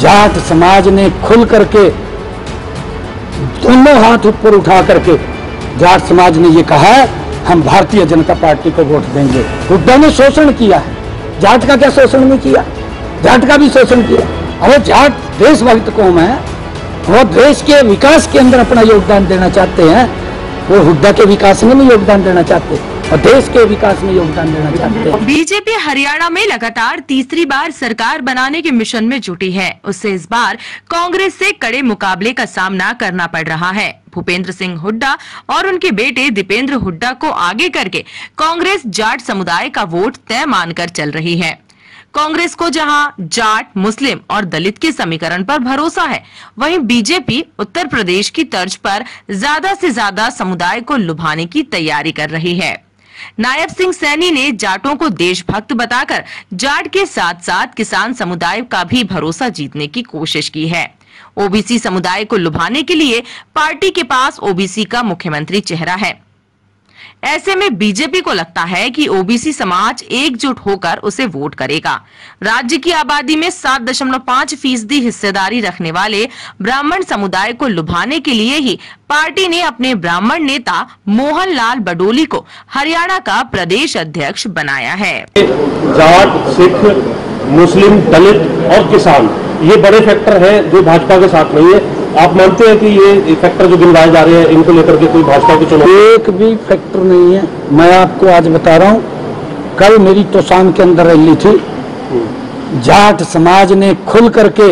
जाट समाज ने खुल करके दोनों हाथ ऊपर उठा करके जाट समाज ने ये कहा है हम भारतीय जनता पार्टी को वोट देंगे। हुड्डा ने शोषण किया है, जाट का क्या शोषण नहीं किया? जाट का भी शोषण किया। अरे जाट देशभक्त कौम है, वो देश के विकास के अंदर अपना योगदान देना चाहते हैं, वो हुड्डा के विकास में नहीं योगदान देना चाहते और देश के विकास में योगदान देना चाहते हैं। बीजेपी हरियाणा में लगातार तीसरी बार सरकार बनाने के मिशन में जुटी है। उससे इस बार कांग्रेस से कड़े मुकाबले का सामना करना पड़ रहा है। भूपेंद्र सिंह हुड्डा और उनके बेटे दीपेंद्र हुड्डा को आगे करके कांग्रेस जाट समुदाय का वोट तय मानकर चल रही है। कांग्रेस को जहां जाट, मुस्लिम और दलित के समीकरण पर भरोसा है, वहीं बीजेपी उत्तर प्रदेश की तर्ज पर ज्यादा से ज्यादा समुदाय को लुभाने की तैयारी कर रही है। नायब सिंह सैनी ने जाटों को देशभक्त बताकर जाट के साथ साथ किसान समुदाय का भी भरोसा जीतने की कोशिश की है। ओबीसी समुदाय को लुभाने के लिए पार्टी के पास ओबीसी का मुख्यमंत्री चेहरा है। ऐसे में बीजेपी को लगता है कि ओबीसी समाज एकजुट होकर उसे वोट करेगा। राज्य की आबादी में 7.5% हिस्सेदारी रखने वाले ब्राह्मण समुदाय को लुभाने के लिए ही पार्टी ने अपने ब्राह्मण नेता मोहन लाल बडोली को हरियाणा का प्रदेश अध्यक्ष बनाया है। जाट, सिख, मुस्लिम, दलित और किसान ये बड़े फैक्टर हैं जो भाजपा के साथ नहीं है। आप मानते हैं कि ये फैक्टर जो गिनवाए जा रहे हैं इनको लेकर के कोई भाजपा की चुनाव? एक भी फैक्टर नहीं है। मैं आपको आज बता रहा हूँ, कल मेरी तोशाम के अंदर रैली थी। जाट समाज ने खुल करके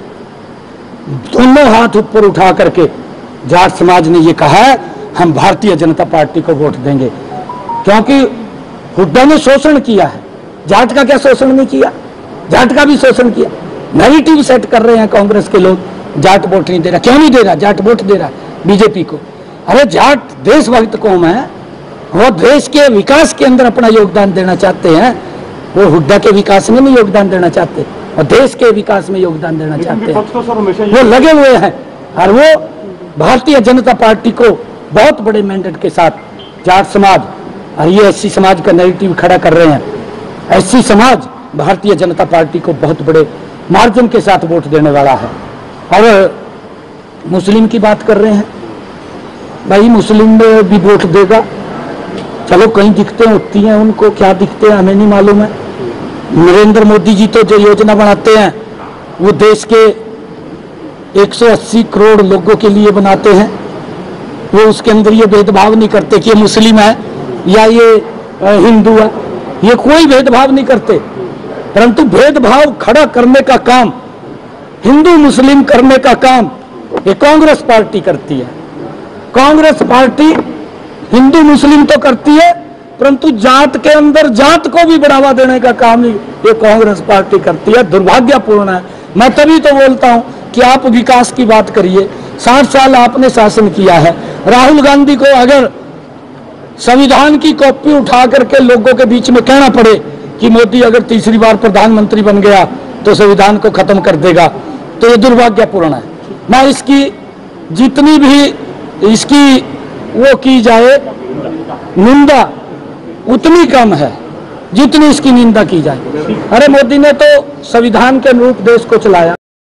दोनों हाथ ऊपर उठा करके जाट समाज ने ये कहा है हम भारतीय जनता पार्टी को वोट देंगे, क्योंकि हुड्डा ने शोषण किया है। जाट का क्या शोषण नहीं किया? जाट का भी शोषण किया। नैरेटिव सेट कर रहे हैं कांग्रेस के लोग, जाट वोट नहीं दे रहा। क्यों नहीं दे रहा? जाट वोट दे रहा बीजेपी को। अरे जाट देशभक्त कौम है, वो देश के विकास के अंदर अपना योगदान देना चाहते हैं, वो हुड्डा के विकास में नहीं योगदान देना चाहते और देश के विकास में योगदान देना चाहते हैं। वो लगे हुए हैं और वो भारतीय जनता पार्टी को बहुत बड़े मैंडेट के साथ जाट समाज और ये एससी समाज का नैरेटिव खड़ा कर रहे हैं। एससी समाज भारतीय जनता पार्टी को बहुत बड़े मार्जिन के साथ वोट देने वाला है। और मुस्लिम की बात कर रहे हैं, भाई मुस्लिम में भी वोट देगा। चलो कहीं दिखते होती हैं, उनको क्या दिखते हैं हमें नहीं मालूम है। नरेंद्र मोदी जी तो जो योजना बनाते हैं वो देश के 180 करोड़ लोगों के लिए बनाते हैं। वो उसके अंदर ये भेदभाव नहीं करते कि ये मुस्लिम है या ये हिंदू है, ये कोई भेदभाव नहीं करते। परंतु भेदभाव खड़ा करने का काम, हिंदू मुस्लिम करने का काम ये कांग्रेस पार्टी करती है। कांग्रेस पार्टी हिंदू मुस्लिम तो करती है, परंतु जात के अंदर जात को भी बढ़ावा देने का काम ये कांग्रेस पार्टी करती है। दुर्भाग्यपूर्ण है। मैं तभी तो बोलता हूं कि आप विकास की बात करिए। 60 साल आपने शासन किया है। राहुल गांधी को अगर संविधान की कॉपी उठा करके लोगों के बीच में कहना पड़े कि मोदी अगर तीसरी बार प्रधानमंत्री बन गया तो संविधान को खत्म कर देगा, तो ये दुर्भाग्यपूर्ण है। मैं इसकी जितनी भी इसकी वो की जाए निंदा उतनी कम है जितनी इसकी निंदा की जाए। अरे मोदी ने तो संविधान के अनुरूप देश को चलाया।